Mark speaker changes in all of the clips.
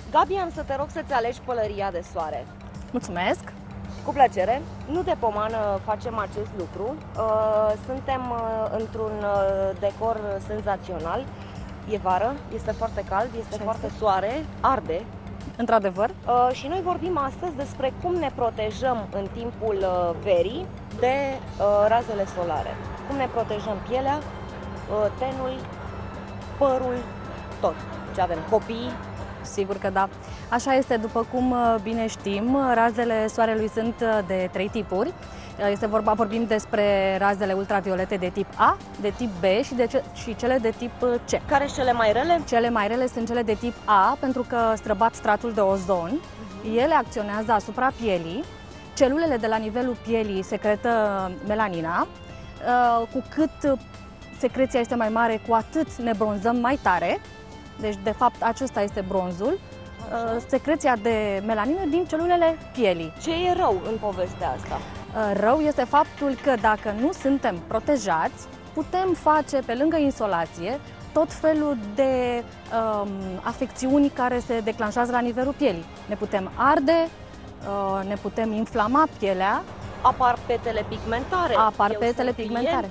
Speaker 1: Gabi, am să te rog să-ți alegi pălăria de soare.
Speaker 2: Mulțumesc!
Speaker 1: Cu plăcere! Nu de pomană facem acest lucru. Suntem într-un decor senzațional. E vară, este foarte cald, este foarte soare, arde.
Speaker 2: Într-adevăr.
Speaker 1: Și noi vorbim astăzi despre cum ne protejăm în timpul verii de razele solare. Cum ne protejăm pielea, tenul, părul, tot ce avem, copiii.
Speaker 2: Sigur că da. Așa este, după cum bine știm, razele soarelui sunt de 3 tipuri. Vorbim despre razele ultraviolete de tip A, de tip B și cele de tip C.
Speaker 1: Care sunt cele mai rele?
Speaker 2: Cele mai rele sunt cele de tip A, pentru că străbat stratul de ozon. Ele acționează asupra pielii. Celulele de la nivelul pielii secretă melanina. Cu cât secreția este mai mare, cu atât ne bronzăm mai tare. Deci, de fapt, acesta este bronzul. Secreția de melanină din celulele pielii.
Speaker 1: Ce e rău în povestea asta?
Speaker 2: Rău este faptul că dacă nu suntem protejați, putem face, pe lângă insolație, tot felul de afecțiuni care se declanșează la nivelul pielii. Ne putem arde, ne putem inflama pielea.
Speaker 1: Apar petele pigmentare.
Speaker 2: Apar petele pigmentare.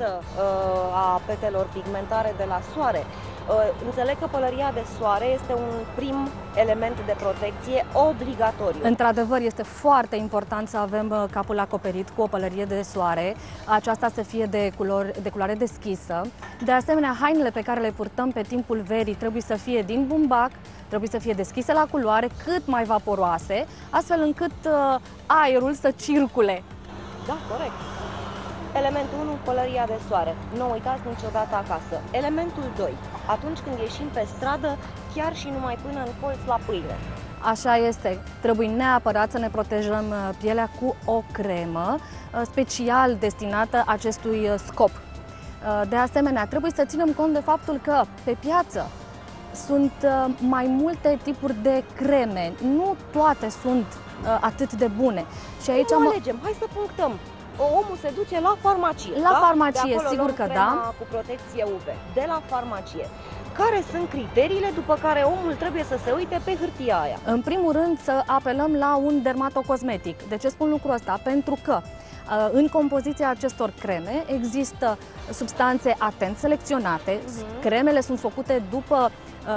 Speaker 1: A petelor pigmentare de la soare. Înțeleg că pălăria de soare este un prim element de protecție obligatoriu.
Speaker 2: Într-adevăr, este foarte important să avem capul acoperit cu o pălărie de soare, aceasta să fie de culoare deschisă. De asemenea, hainele pe care le purtăm pe timpul verii trebuie să fie din bumbac, trebuie să fie deschise la culoare, cât mai vaporoase, astfel încât aerul să circule.
Speaker 1: Da, corect. Elementul 1, pălăria de soare. Nu uitați niciodată acasă. Elementul 2, atunci când ieșim pe stradă, chiar și numai până în colț la pâine.
Speaker 2: Așa este. Trebuie neapărat să ne protejăm pielea cu o cremă special destinată acestui scop. De asemenea, trebuie să ținem cont de faptul că pe piață sunt mai multe tipuri de creme. Nu toate sunt atât de bune.
Speaker 1: Și aici alegem. Hai să punctăm. Omul se duce la farmacie.
Speaker 2: La farmacie, sigur că da.
Speaker 1: Cu protecție UV. De la farmacie. Care sunt criteriile după care omul trebuie să se uite pe hârtia aia?
Speaker 2: În primul rând, să apelăm la un dermatocosmetic. De ce spun lucrul ăsta? Pentru că în compoziția acestor creme există substanțe atent selecționate. Cremele sunt făcute după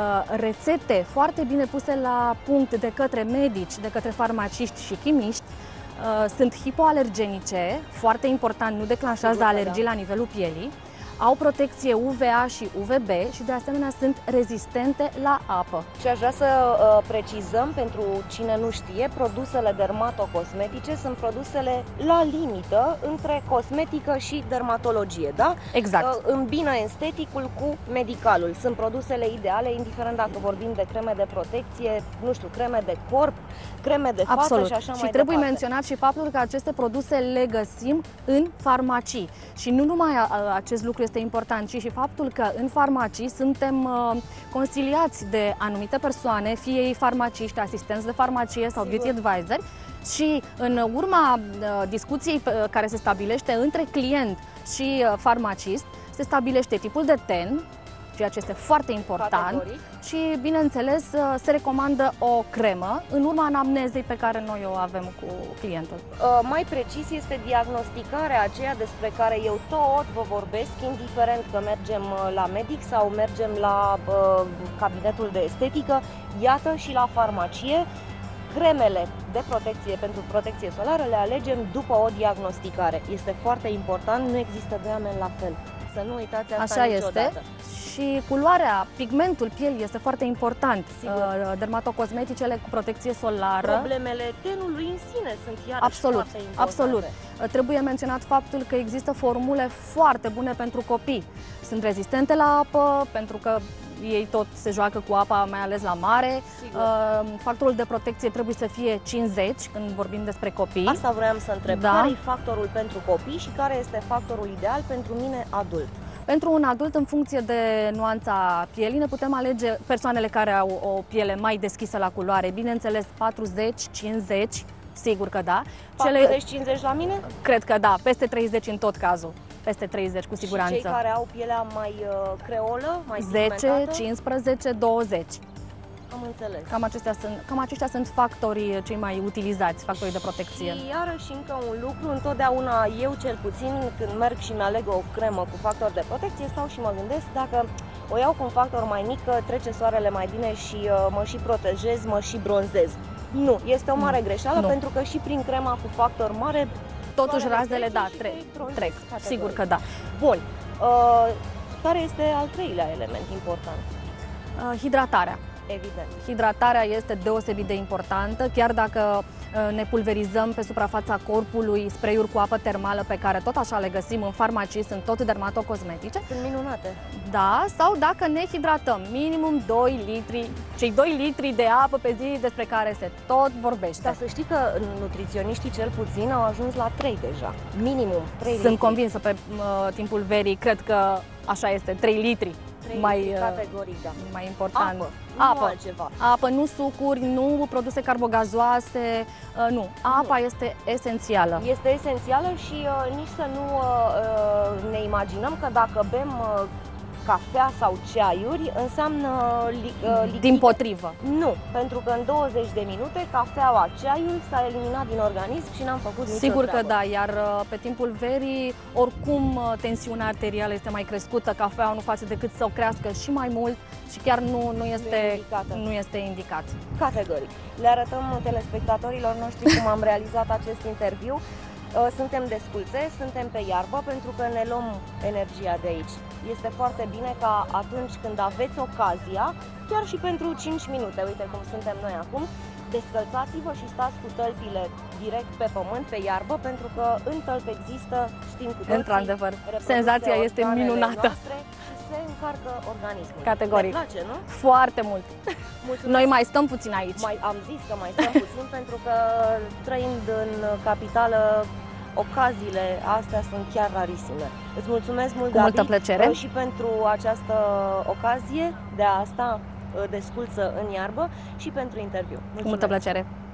Speaker 2: rețete foarte bine puse la punct de către medici, de către farmaciști și chimiști. Sunt hipoalergenice, foarte important, nu declanșează alergii la nivelul pielii, au protecție UVA și UVB și de asemenea sunt rezistente la apă.
Speaker 1: Și aș vrea să precizăm, pentru cine nu știe, produsele dermatocosmetice sunt produsele la limită între cosmetică și dermatologie, da?
Speaker 2: Exact.
Speaker 1: Îmbină esteticul cu medicalul. Sunt produsele ideale, indiferent dacă vorbim de creme de protecție, nu știu, creme de corp, creme de față.
Speaker 2: Absolut.
Speaker 1: Și așa mai
Speaker 2: trebuie
Speaker 1: departe.
Speaker 2: menționat și faptul că aceste produse le găsim în farmacii. Și nu numai acest lucru este important, ci și faptul că în farmacii suntem consiliați de anumite persoane, fie ei farmaciști, asistenți de farmacie sau beauty advisor, și în urma discuției care se stabilește între client și farmacist, se stabilește tipul de ten, ceea ce este foarte important.
Speaker 1: Categoric.
Speaker 2: Și, bineînțeles, se recomandă o cremă în urma anamnezei pe care noi o avem cu clientul.
Speaker 1: Mai precis, este diagnosticarea aceea despre care eu tot vă vorbesc, indiferent că mergem la medic sau mergem la cabinetul de estetică, iată și la farmacie. Cremele de protecție pentru protecție solară le alegem după o diagnosticare. Este foarte important, nu există doi oameni la fel. Să nu uitați asta niciodată.
Speaker 2: Este. Și culoarea, pigmentul pielii este foarte important. Dermatocosmeticele cu protecție solară.
Speaker 1: Problemele tenului în sine sunt iarăși foarte importante.
Speaker 2: Absolut. Trebuie menționat faptul că există formule foarte bune pentru copii. Sunt rezistente la apă, pentru că ei tot se joacă cu apa, mai ales la mare. Factorul de protecție trebuie să fie 50 când vorbim despre copii.
Speaker 1: Asta vreau să întreb.
Speaker 2: Da.
Speaker 1: Care e factorul pentru copii și care este factorul ideal pentru mine adult?
Speaker 2: Pentru un adult, în funcție de nuanța pielii, ne putem alege persoanele care au o piele mai deschisă la culoare, bineînțeles 40, 50, sigur că da.
Speaker 1: 40-50 la mine?
Speaker 2: Cred că da, peste 30 în tot cazul. Peste 30 cu siguranță.
Speaker 1: Și cei care au pielea mai creolă, mai
Speaker 2: 10,
Speaker 1: pigmentată?
Speaker 2: 15, 20.
Speaker 1: Am înțeles.
Speaker 2: Cam aceștia sunt factorii cei mai utilizați, factorii de protecție.
Speaker 1: Și iarăși încă un lucru, întotdeauna eu cel puțin când merg și mi-aleg o cremă cu factor de protecție, stau și mă gândesc dacă o iau cu un factor mai mic, că trece soarele mai bine și mă și protejez, mă și bronzez. Nu, este o mare greșeală, pentru că și prin crema cu factor mare
Speaker 2: totuși razele, da, trec. Sigur că da.
Speaker 1: Bun. Care este al treilea element important?
Speaker 2: Hidratarea.
Speaker 1: Evident.
Speaker 2: Hidratarea este deosebit de importantă, chiar dacă ne pulverizăm pe suprafața corpului spray-uri cu apă termală pe care tot așa le găsim în farmacii, sunt tot dermatocosmetice.
Speaker 1: Sunt minunate.
Speaker 2: Da, sau dacă ne hidratăm, minimum 2 litri, cei 2 litri de apă pe zi despre care se tot vorbește.
Speaker 1: Dar să știi că nutriționiștii cel puțin au ajuns la 3 deja, minimum 3 litri.
Speaker 2: Sunt convinsă pe timpul verii, cred că așa este, 3 litri.
Speaker 1: Categoric, da.
Speaker 2: Mai important.
Speaker 1: Apă, nu altceva.
Speaker 2: Apă, nu sucuri, nu produse carbogazoase, nu. Apa este esențială.
Speaker 1: Este esențială și nici să nu ne imaginăm că dacă bem cafea sau ceaiuri înseamnă lichide.
Speaker 2: Dimpotrivă.
Speaker 1: Nu, pentru că în 20 de minute cafeaua, ceaiul s-a eliminat din organism și n-am făcut nicio
Speaker 2: Sigur
Speaker 1: treabă.
Speaker 2: că da, iar pe timpul verii, oricum tensiunea arterială este mai crescută, cafeaua nu face decât să o crească și mai mult și chiar nu este indicat.
Speaker 1: Categoric. Le arătăm telespectatorilor noștri cum am realizat acest interviu. Suntem desculțe, suntem pe iarbă pentru că ne luăm energia de aici. Este foarte bine ca atunci când aveți ocazia, chiar și pentru 5 minute, uite cum suntem noi acum, descălțați-vă și stați cu tălpile direct pe pământ, pe iarbă, pentru că în tălpi există, știm cu toții,
Speaker 2: într-adevăr, senzația este minunată.
Speaker 1: Și se încarcă organismul.
Speaker 2: Categoric.
Speaker 1: Ne place, nu?
Speaker 2: Foarte mult.
Speaker 1: Mulțumesc.
Speaker 2: Noi mai stăm puțin aici.
Speaker 1: Am zis că mai stăm puțin pentru că trăind în capitală, ocaziile astea sunt chiar rarisime. Îți mulțumesc mult,
Speaker 2: Gabi, multă plăcere.
Speaker 1: Și pentru această ocazie de a sta desculță în iarbă și pentru interviu. Mulțumesc.
Speaker 2: Cu multă plăcere.